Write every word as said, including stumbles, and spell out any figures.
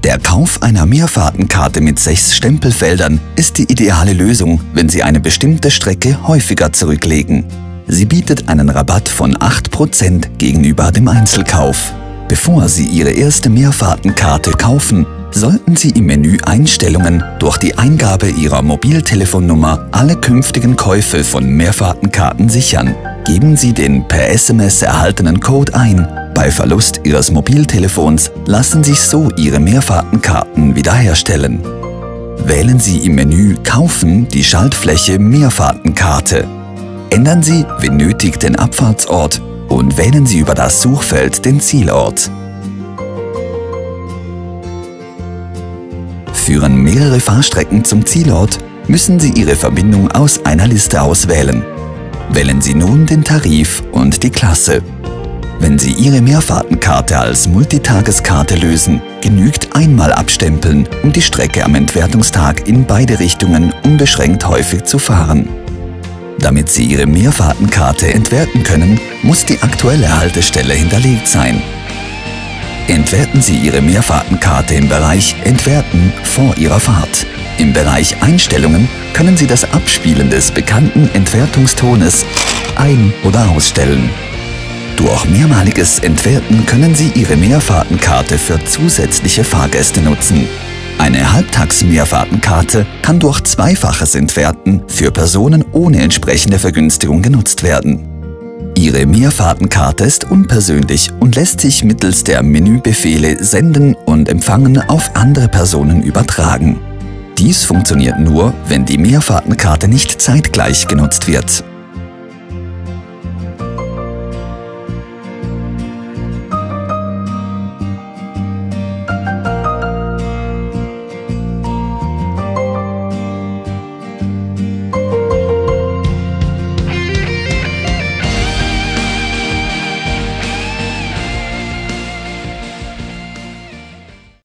Der Kauf einer Mehrfahrtenkarte mit sechs Stempelfeldern ist die ideale Lösung, wenn Sie eine bestimmte Strecke häufiger zurücklegen. Sie bietet einen Rabatt von acht Prozent gegenüber dem Einzelkauf. Bevor Sie Ihre erste Mehrfahrtenkarte kaufen, sollten Sie im Menü Einstellungen durch die Eingabe Ihrer Mobiltelefonnummer alle künftigen Käufe von Mehrfahrtenkarten sichern. Geben Sie den per S M S erhaltenen Code ein. Bei Verlust Ihres Mobiltelefons lassen sich so Ihre Mehrfahrtenkarten wiederherstellen. Wählen Sie im Menü Kaufen die Schaltfläche Mehrfahrtenkarte. Ändern Sie, wenn nötig, den Abfahrtsort und wählen Sie über das Suchfeld den Zielort. Führen mehrere Fahrstrecken zum Zielort, müssen Sie Ihre Verbindung aus einer Liste auswählen. Wählen Sie nun den Tarif und die Klasse. Wenn Sie Ihre Mehrfahrtenkarte als Multitageskarte lösen, genügt einmal abstempeln, um die Strecke am Entwertungstag in beide Richtungen unbeschränkt häufig zu fahren. Damit Sie Ihre Mehrfahrtenkarte entwerten können, muss die aktuelle Haltestelle hinterlegt sein. Entwerten Sie Ihre Mehrfahrtenkarte im Bereich Entwerten vor Ihrer Fahrt. Im Bereich Einstellungen können Sie das Abspielen des bekannten Entwertungstones ein- oder ausstellen. Durch mehrmaliges Entwerten können Sie Ihre Mehrfahrtenkarte für zusätzliche Fahrgäste nutzen. Eine Halbtags-Mehrfahrtenkarte kann durch zweifaches Entwerten für Personen ohne entsprechende Vergünstigung genutzt werden. Ihre Mehrfahrtenkarte ist unpersönlich und lässt sich mittels der Menübefehle Senden und Empfangen auf andere Personen übertragen. Dies funktioniert nur, wenn die Mehrfahrtenkarte nicht zeitgleich genutzt wird.